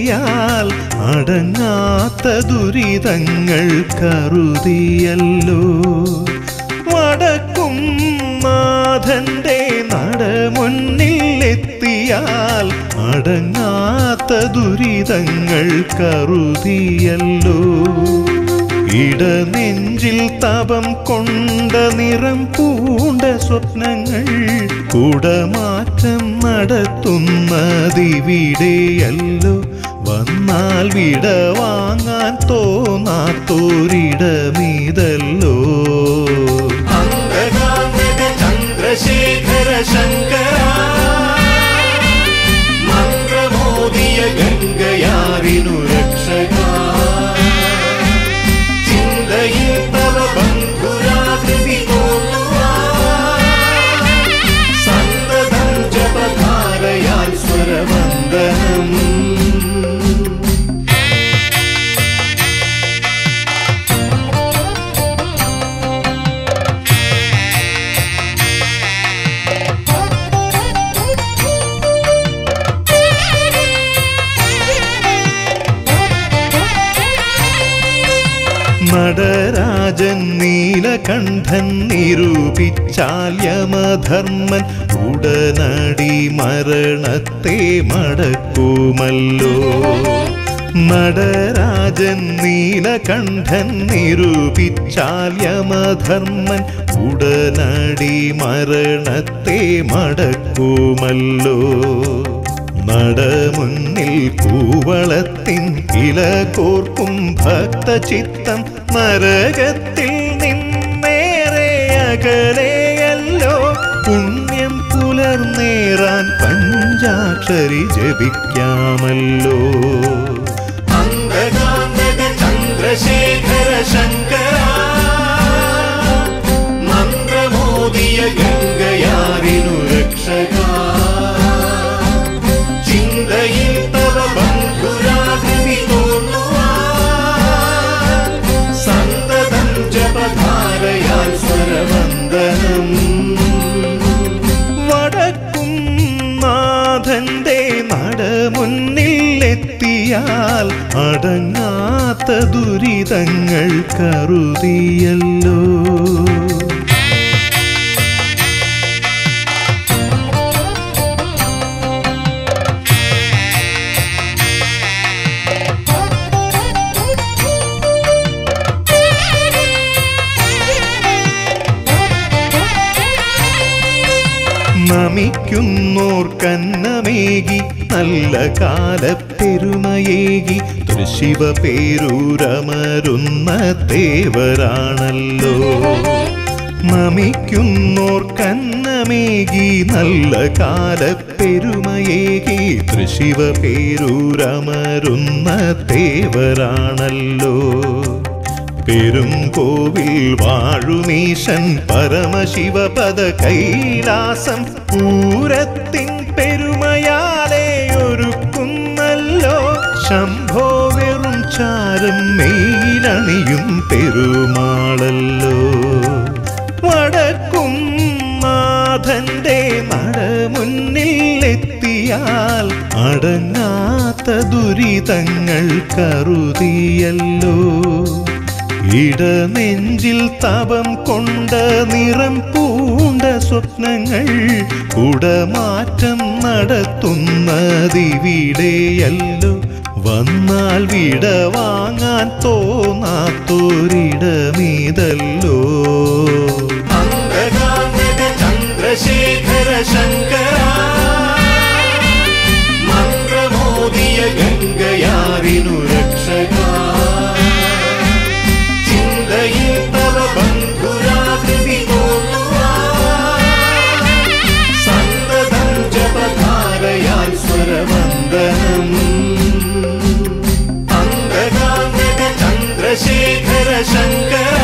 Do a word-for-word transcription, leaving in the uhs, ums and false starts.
കരുതിയാൽ അടങ്ങാത്ത ദുരിതങ്ങൾ കരുതിയല്ലോ. വടക്കും നാഥന്റെ നട മുന്നിലെത്തിയാൽ അടങ്ങാത്ത ദുരിതങ്ങൾ കരുതിയല്ലോ. ഇടനെഞ്ചിൽ തപം കൊണ്ട നിറം പൂണ്ട സ്വപ്നങ്ങൾ കുടമാറ്റം നടത്തുന്നതിവിടെയല്ലോ. വന്നാൽ വിട വാങ്ങാൻ തോന്നാത്തോരിടമീതല്ലോ. ചന്ദ്രശേഖര ശങ്കര മന്ത്രമോദിയ ഗംഗയാരിനു രക്ഷക. ചിന്തയിൽ തവ ബന്ധുരാകൃതി സന്തതം ജപധാരയാൽ സ്വരവന്ദനം. നടരാജൻ നീലകണ്ഠൻ നിരൂപിച്ചാൽ യമധർമ്മൻ ഉടനടി മരണത്തെ മടക്കുമല്ലോ. നടരാജൻ നീലകണ്ഠൻ നിരൂപിച്ചാൽ യമധർമ്മൻ ഉടനടി മരണത്തെ മടക്കുമല്ലോ. നടമുന്നിൽ കൂവളത്തിൻ ഇല കോർക്കും ഭക്തചിത്തം നരകത്തിൽ നിന്നേറെ അകലെയല്ലോ. പുണ്യം പുലർന്നേറാൻ പഞ്ചാക്ഷരി ജപിക്കാമല്ലോ. ചന്ദ്രശേഖര ശങ്കര മന്ത്രമോദിയ ഗംഗയാരിനു രക്ഷക. ചിന്തയിൽ തവ ബന്ധുരാകൃതി സന്തതം ജപധാരയാൽ സ്വരവന്ദനം. വടക്കും നാഥന്റെ നട മുന്നിലെത്തിയാൽ അടങ്ങാത്ത ദുരിതങ്ങൾ കരുതിയല്ലോ. നമിക്കുന്നോർ കന്നമേകി നല്ല കാലപ്പെരുമയേകി തൃശിവ പേരൂരമരുന്ന ദേവരാണല്ലോ. നമിക്കുന്നോർ കന്നമേകി നല്ല കാലപ്പെരുമയേകി തൃശിവ പേരൂരമരുന്ന ദേവരാണല്ലോ. പെരുംകോവിൽ വാഴുമീശൻ പരമശിവപദ കൈലാസം പൂരത്തിൻ പെരുമയാലെ ഒരുക്കുന്നല്ലോ. ശംഭോ വെറും ചാരം മെയിലണിയും പെരുമാളല്ലോ. വടക്കും നാഥന്റെ നട മുന്നിലെത്തിയാൽ അടങ്ങാത്ത ദുരിതങ്ങൾ കരുതിയല്ലോ. ഇടനെഞ്ചിൽ തപം കൊണ്ട നിറം പൂണ്ട സ്വപ്നങ്ങൾ കുടമാറ്റം നടത്തുന്നതിവിടെയല്ലോ. വന്നാൽ വിട വാങ്ങാൻ തോന്നാത്തോരിടമീതല്ലോ. ചന്ദ്രശേഖര ശങ്കര മന്ത്രമോദിയ ഗംഗയാരിനു രക്ഷക. ചിന്തയിൽ തവ ബന്ധുരാകൃതി സന്തതം ജപധാരയാൽ സ്വരവന്ദനം. ചന്ദ്രശേഖര ശങ്കര